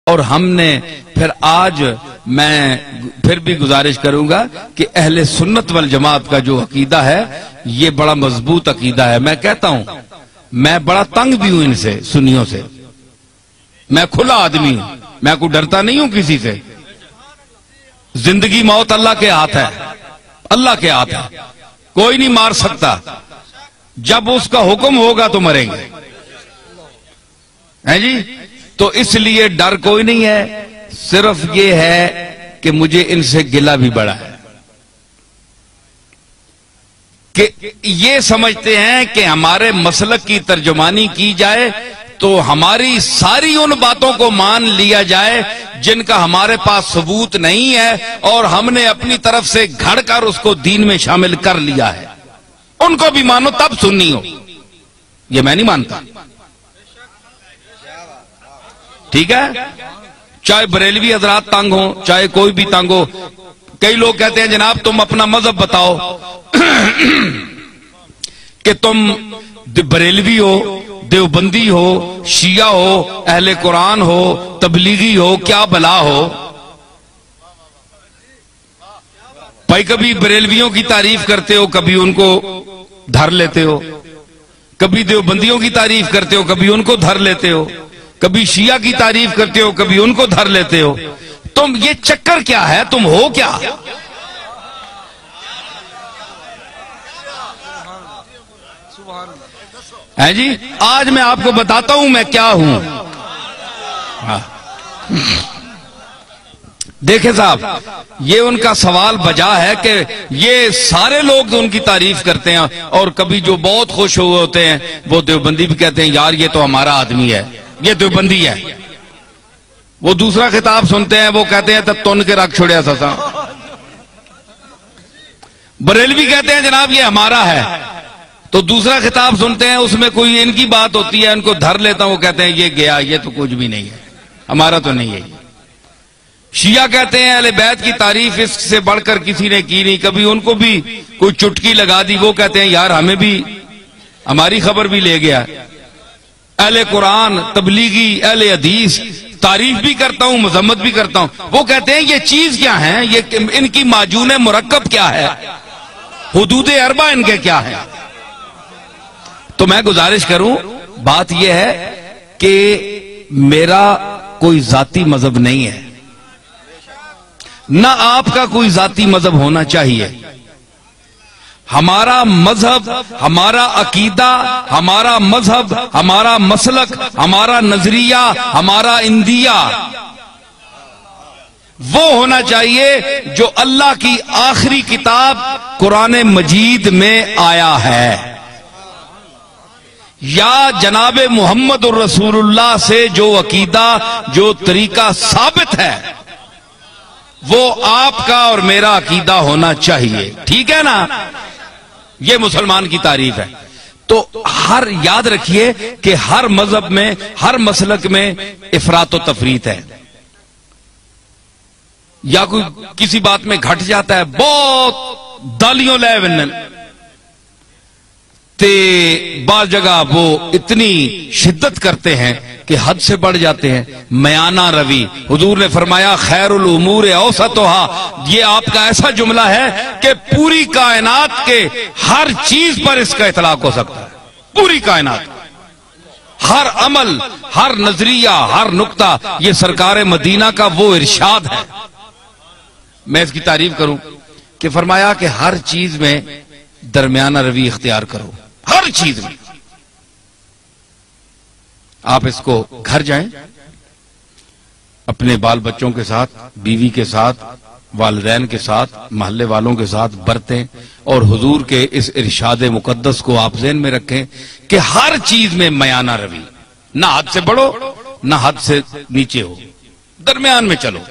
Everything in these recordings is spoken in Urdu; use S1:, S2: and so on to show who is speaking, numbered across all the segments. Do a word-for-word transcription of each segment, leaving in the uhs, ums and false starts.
S1: اور ہم نے پھر آج میں پھر بھی گزارش کروں گا کہ اہل سنت والجماعت کا جو عقیدہ ہے یہ بڑا مضبوط عقیدہ ہے. میں کہتا ہوں میں بڑا تنگ بھی ہوں ان سے، سنیوں سے. میں کھلا آدمی ہوں، میں کوئی ڈرتا نہیں ہوں کسی سے. زندگی موت اللہ کے ہاتھ ہے، اللہ کے ہاتھ ہے، کوئی نہیں مار سکتا. جب اس کا حکم ہوگا تو مریں گے، ہیں جی. تو اس لیے ڈر کوئی نہیں ہے، صرف یہ ہے کہ مجھے ان سے گلہ بھی بڑا ہے کہ یہ سمجھتے ہیں کہ ہمارے مسلک کی ترجمانی کی جائے تو ہماری ساری ان باتوں کو مان لیا جائے جن کا ہمارے پاس ثبوت نہیں ہے اور ہم نے اپنی طرف سے گھڑ کر اس کو دین میں شامل کر لیا ہے. ان کو بھی مانو تب سنی ہو، یہ میں نہیں مانتا. ٹھیک ہے، چاہے بریلوی حضرات تنگ ہوں، چاہے کوئی بھی تنگ ہو. کئی لوگ کہتے ہیں جناب تم اپنا مذہب بتاؤ کہ تم بریلوی ہو، دیوبندی ہو، شیعہ ہو، اہل قرآن ہو، تبلیغی ہو، کیا بلا ہو. بھائی کبھی بریلویوں کی تعریف کرتے ہو، کبھی ان کو دھر لیتے ہو، کبھی دیوبندیوں کی تعریف کرتے ہو، کبھی ان کو دھر لیتے ہو، کبھی شیعہ کی تعریف کرتے ہو، کبھی ان کو دھر لیتے ہو. تم یہ چکر کیا ہے؟ تم ہو کیا؟ ہے جی. آج میں آپ کو بتاتا ہوں میں کیا ہوں. دیکھیں صاحب، یہ ان کا سوال بجا ہے کہ یہ سارے لوگ ان کی تعریف کرتے ہیں اور کبھی جو بہت خوش ہوئے ہوتے ہیں وہ دیوبندی بھی کہتے ہیں یار یہ تو ہمارا آدمی ہے، یہ دیوبندی ہے. وہ دوسرا خطاب سنتے ہیں وہ کہتے ہیں تب تن کے رکھ چھوڑیا سسا. بریلوی کہتے ہیں جناب یہ ہمارا ہے، تو دوسرا خطاب سنتے ہیں اس میں کوئی ان کی بات ہوتی ہے، ان کو دھر لیتا ہوں، وہ کہتے ہیں یہ گیا، یہ تو کچھ بھی نہیں ہے، ہمارا تو نہیں ہے. شیعہ کہتے ہیں اہل بیت کی تعریف اس سے بڑھ کر کسی نے کی نہیں، کبھی ان کو بھی کوئی چٹکی لگا دی، وہ کہتے ہیں یار ہمیں بھی ہماری خبر بھی لے گیا. اہل قرآن، تبلیغی، اہل حدیث تعریف بھی کرتا ہوں، مذمت بھی کرتا ہوں. وہ کہتے ہیں یہ چیز کیا ہے، یہ ان کی معجون مرکب کیا ہے، حدود اربع ان کے کیا ہے. تو میں گزارش کروں، بات یہ ہے کہ میرا کوئی ذاتی مذہب نہیں ہے، نہ آپ کا کوئی ذاتی مذہب ہونا چاہیے. ہمارا مذہب، ہمارا عقیدہ، ہمارا مذہب، ہمارا مسلک، ہمارا نظریہ، ہمارا اندیہ وہ ہونا چاہیے جو اللہ کی آخری کتاب قرآن مجید میں آیا ہے، یا جناب محمد الرسول اللہ سے جو عقیدہ، جو طریقہ ثابت ہے وہ آپ کا اور میرا عقیدہ ہونا چاہیے. ٹھیک ہے نا؟ یہ مسلمان کی تعریف ہے. تو ہر یاد رکھیے کہ ہر مذہب میں، ہر مسلک میں افراط و تفریط ہے. یا کوئی کسی بات میں گھٹ جاتا ہے، بہت دالیوں لے ونن تے بعض جگہ وہ اتنی شدت کرتے ہیں کہ حد سے بڑھ جاتے ہیں. میانہ روی، حضور نے فرمایا خیر الامور اوسطھا، یہ آپ کا ایسا جملہ ہے کہ پوری کائنات کے ہر چیز پر اس کا اطلاق ہو سکتا ہے. پوری کائنات، ہر عمل، ہر نظریہ، ہر نقطہ، یہ سرکار مدینہ کا وہ ارشاد ہے. میں اس کی تعریف کروں کہ فرمایا کہ ہر چیز میں درمیانہ روی اختیار کرو، ہر چیز میں. آپ اس کو گھر جائیں، اپنے بال بچوں کے ساتھ، بیوی کے ساتھ، والدین کے ساتھ، محلے والوں کے ساتھ برتیں اور حضور کے اس ارشاد مقدس کو آپ ذہن میں رکھیں کہ ہر چیز میں میانہ روی، نہ حد سے بڑھو نہ حد سے نیچے ہو، درمیان میں چلو.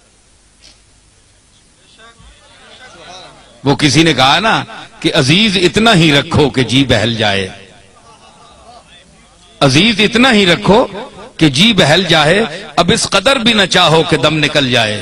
S1: وہ کسی نے کہا نا کہ عزیز اتنا ہی رکھو کہ جی بہل جائے، عزیز اتنا ہی رکھو کہ جی بہل جائے، اب اس قدر بھی نہ چاہو کہ دم نکل جائے.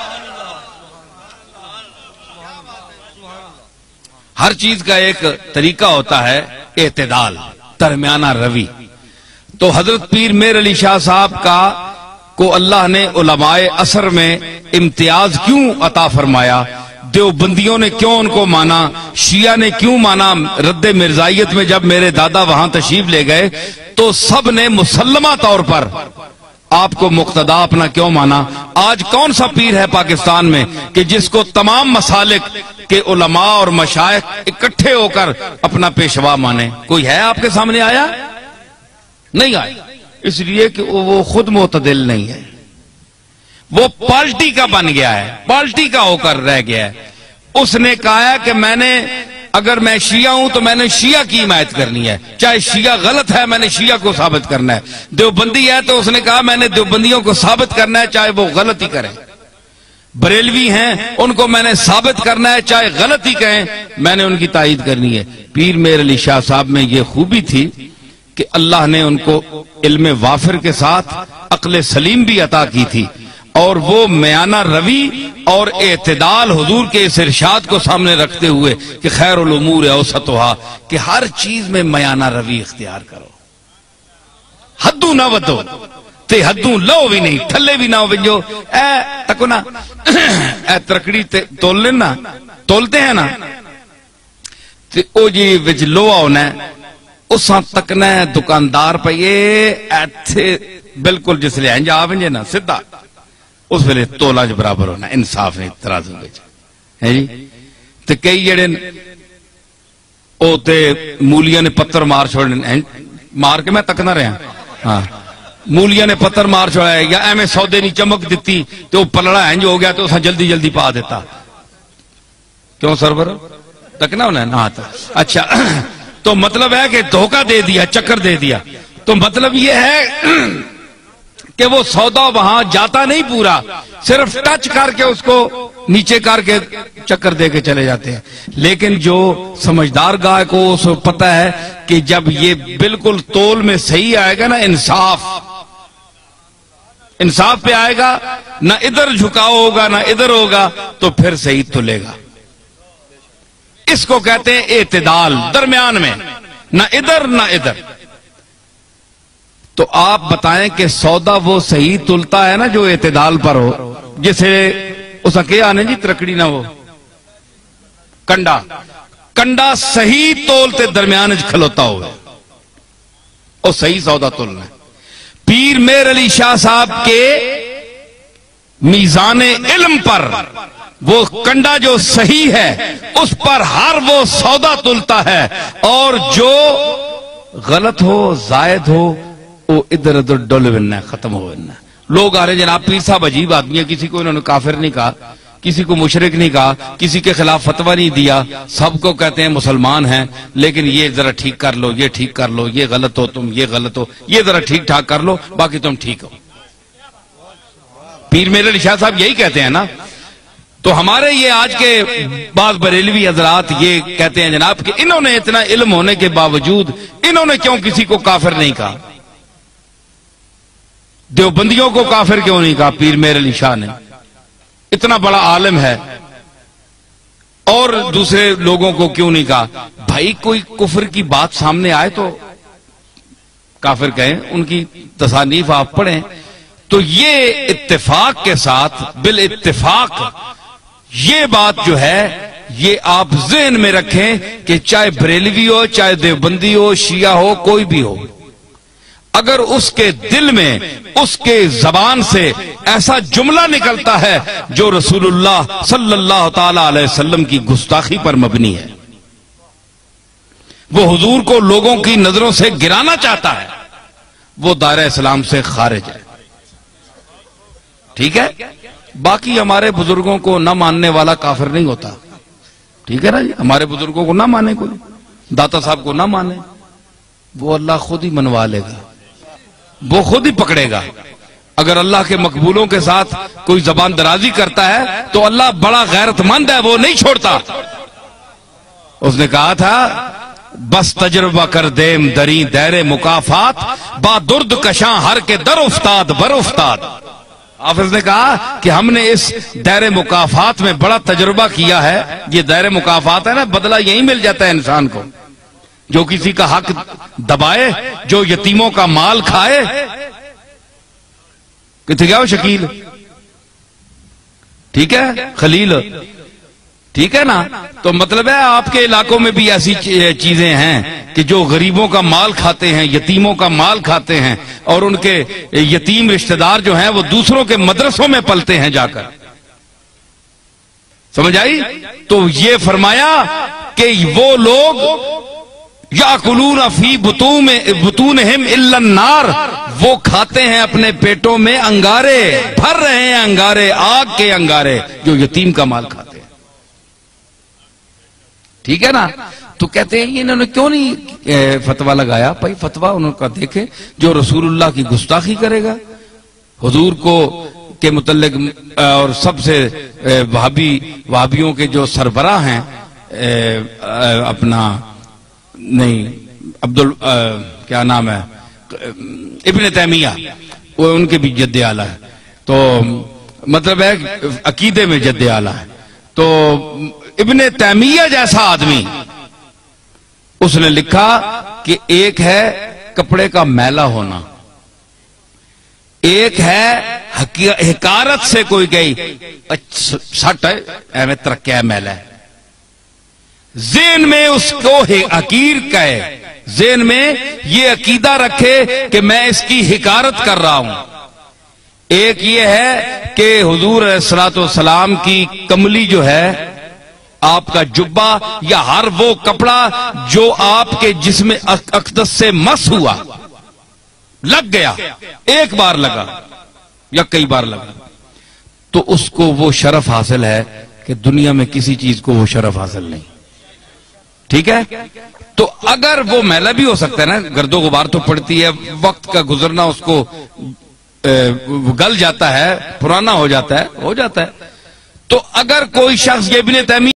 S1: ہر چیز کا ایک طریقہ ہوتا ہے، اعتدال، درمیانہ روی. تو حضرت پیر میر علی شاہ صاحب کا کو اللہ نے علماء عصر میں امتیاز کیوں عطا فرمایا، دیوبندیوں نے کیوں ان کو مانا، شیعہ نے کیوں مانا، رد مرزائیت میں جب میرے دادا وہاں تشریف لے گئے تو سب نے مسلمہ طور پر آپ کو مقتدا اپنا کیوں مانا۔ آج کون سا پیر ہے پاکستان میں کہ جس کو تمام مسالک کے علماء اور مشائخ اکٹھے ہو کر اپنا پیشوا مانے؟ کوئی ہے آپ کے سامنے آیا؟ نہیں آیا، اس لیے کہ وہ خود معتدل نہیں ہے، وہ پارٹی کا بن گیا ہے، پارٹی کا ہو کر رہ گیا ہے۔ اس نے کہا ہے کہ میں نے اگر میں شیعہ ہوں تو میں نے شیعہ کی حمایت کرنی ہے، چاہے شیعہ غلط ہے میں نے شیعہ کو ثابت کرنا ہے، دیوبندی ہے تو اس نے کہا میں نے دیوبندیوں کو ثابت کرنا ہے چاہے وہ غلط ہی کریں، بریلوی ہیں ان کو میں نے ثابت کرنا ہے چاہے غلط ہی کہیں، میں نے ان کی تائید کرنی ہے۔ پیر میر علی شاہ صاحب میں یہ خوبی تھی کہ اللہ نے ان کو علم وافر کے ساتھ عقل سلیم بھی عطا کی تھی، اور وہ میانہ روی اور اعتدال حضور کے اس ارشاد کو سامنے رکھتے ہوئے کہ خیر الامور اوسطھا، کہ ہر چیز میں میانہ روی اختیار کرو، حدوں نہ ودو تے حدوں لو بھی نہیں، تھلے بھی نہ ہو جو اے تکو نا اے ترکڑی تول لینا تولتے ہیں نا تے او جی وچ لوہا ہونا ہے اساں تکنا ہے دکاندار پہ یہ ایتھے بالکل جس لئے انجا آونجے نا سدھا اس ویلے تولا جو برابر ہونا، انصاف نہیں ترازو بچ ہے جی۔ تے کئی جڑے او تے مولیاں نے پتھر مار چھوڑنے، مار کے میں تکنا رہا ہاں، مولیاں نے پتھر مار چھوڑا ہے یا ایمیں سودے نہیں چمک دیتی تو پلڑا ہے جو ہو گیا تو اساں جلدی جلدی پا دیتا، کیوں سرور تکنا ہونا ہے نا؟ اچھا تو مطلب ہے کہ دھوکہ دے دیا، چکر دے دیا، تو مطلب یہ ہے کہ وہ سودا وہاں جاتا نہیں پورا، صرف ٹچ کر کے اس کو نیچے کر کے چکر دے کے چلے جاتے ہیں۔ لیکن جو سمجھدار گاہ کو اس کو پتہ ہے کہ جب یہ بالکل تول میں صحیح آئے گا نا، انصاف انصاف پہ آئے گا، نہ ادھر جھکاؤ ہوگا نہ ادھر ہوگا، تو پھر صحیح تلے گا۔ اس کو کہتے ہیں اعتدال، درمیان میں نہ ادھر نہ ادھر۔ تو آپ بتائیں کہ سودا وہ صحیح تلتا ہے نا جو اعتدال پر ہو، جسے اس کے آنے جی ترکڑی نہ ہو، کنڈا کنڈا صحیح تولتے درمیان کھلوتا ہوئے اور صحیح سودا تلنا ہے۔ پیر میر علی شاہ صاحب کے میزان علم پر وہ کنڈا جو صحیح ہے اس پر ہر وہ سودا تلتا ہے، اور جو غلط ہو زائد ہو وہ ادھر ادھر ڈول بننا، ختم ہو بننا۔ لوگ آ رہے جناب پیر صاحب عجیب آدمی ہے، کسی کو انہوں نے کافر نہیں کہا، کسی کو مشرک نہیں کہا، کسی کے خلاف فتویٰ نہیں دیا، سب کو کہتے ہیں مسلمان ہیں، لیکن یہ ذرا ٹھیک کر لو، یہ ٹھیک کر لو، یہ غلط ہو تم، یہ غلط ہو، یہ ذرا ٹھیک ٹھاک کر لو، باقی تم ٹھیک ہو۔ پیر میر علی شاہ صاحب یہی کہتے ہیں نا۔ تو ہمارے یہ آج کے بعض بریلوی حضرات یہ کہتے ہیں جناب کہ انہوں نے اتنا علم ہونے کے باوجود انہوں نے کیوں کسی کو کافر نہیں کہا، دیوبندیوں کو کافر کیوں نہیں کہا پیر میر علی شاہ نے، اتنا بڑا عالم ہے، اور دوسرے لوگوں کو کیوں نہیں کہا؟ بھائی کوئی کفر کی بات سامنے آئے تو کافر کہیں، ان کی تصانیف آپ پڑھیں تو یہ اتفاق کے ساتھ بالاتفاق یہ بات جو ہے یہ آپ ذہن میں رکھیں کہ چاہے بریلوی ہو، چاہے دیوبندی ہو، شیعہ ہو، کوئی بھی ہو، اگر اس کے دل میں اس کے زبان سے ایسا جملہ نکلتا ہے جو رسول اللہ صلی اللہ تعالی علیہ وسلم کی گستاخی پر مبنی ہے، وہ حضور کو لوگوں کی نظروں سے گرانا چاہتا ہے، وہ دائرہ اسلام سے خارج ہے۔ ٹھیک ہے؟ باقی ہمارے بزرگوں کو نہ ماننے والا کافر نہیں ہوتا، ٹھیک ہے نا جی؟ ہمارے بزرگوں کو نہ مانے، کوئی داتا صاحب کو نہ مانے، وہ اللہ خود ہی منوا لے گا، وہ خود ہی پکڑے گا۔ اگر اللہ کے مقبولوں کے ساتھ کوئی زبان درازی کرتا ہے تو اللہ بڑا غیرت مند ہے، وہ نہیں چھوڑتا۔ اس نے کہا تھا بس تجربہ کر دیم دری دیر مکافات، با درد کشاں ہر کے در افتاد بر افتاد۔ حافظ نے کہا کہ ہم نے اس دائر مکافات میں بڑا تجربہ کیا ہے۔ یہ دائر مکافات ہے نا، بدلہ یہی مل جاتا ہے انسان کو، جو کسی کا حق دبائے، جو یتیموں کا مال کھائے، کتنے گیا وہ شکیل؟ ٹھیک ہے خلیل، ٹھیک ہے نا؟ تو مطلب ہے آپ کے علاقوں میں بھی ایسی چیزیں ہیں کہ جو غریبوں کا مال کھاتے ہیں، یتیموں کا مال کھاتے ہیں، اور ان کے یتیم رشتہ دار جو ہیں وہ دوسروں کے مدرسوں میں پلتے ہیں جا کر. سمجھ آئی؟ تو یہ فرمایا کہ وہ لوگ یاکلون فی بطونہم الا النار، وہ کھاتے ہیں اپنے پیٹوں میں انگارے، بھر رہے ہیں انگارے، آگ کے انگارے جو یتیم کا مال کھاتے ہیں. ٹھیک ہے نا؟ تو کہتے ہیں انہوں نے کیوں نہیں فتویٰ لگایا؟ بھائی فتویٰ انہوں کا دیکھیں، جو رسول اللہ کی گستاخی کرے گا، حضور کو کے متعلق، اور سب سے وہابی وہابیوں کے جو سربراہ ہیں، اپنا نہیں عبد ال کیا نام ہے، ابن تیمیہ، وہ ان کے بھی جد اعلیٰ ہے. تو مطلب ہے عقیدے میں جد اعلیٰ ہے. تو ابن تیمیہ جیسا آدمی، اس نے لکھا کہ ایک ہے کپڑے کا میلا ہونا، ایک ہے حکارت سے کوئی گئی سٹ ہے ایویں ترکیا میلا ہے، ذہن میں اس کو حقیر کہے، ذہن میں یہ عقیدہ رکھے کہ میں اس کی حکارت کر رہا ہوں. ایک یہ ہے کہ حضور علیہ الصلوۃ والسلام کی کملی جو ہے، آپ کا جبہ یا ہر وہ کپڑا جو آپ کے جسم اقدس سے مس ہوا، لگ گیا، ایک بار لگا یا کئی بار لگا، تو اس کو وہ شرف حاصل ہے کہ دنیا میں کسی چیز کو وہ شرف حاصل نہیں. ٹھیک ہے؟ تو اگر وہ میلا بھی ہو سکتا ہے نا، گرد و غبار تو پڑتی ہے، وقت کا گزرنا اس کو گل جاتا ہے، پرانا ہو جاتا ہے ہو جاتا ہے تو اگر کوئی شخص یہ ابن تیمیہ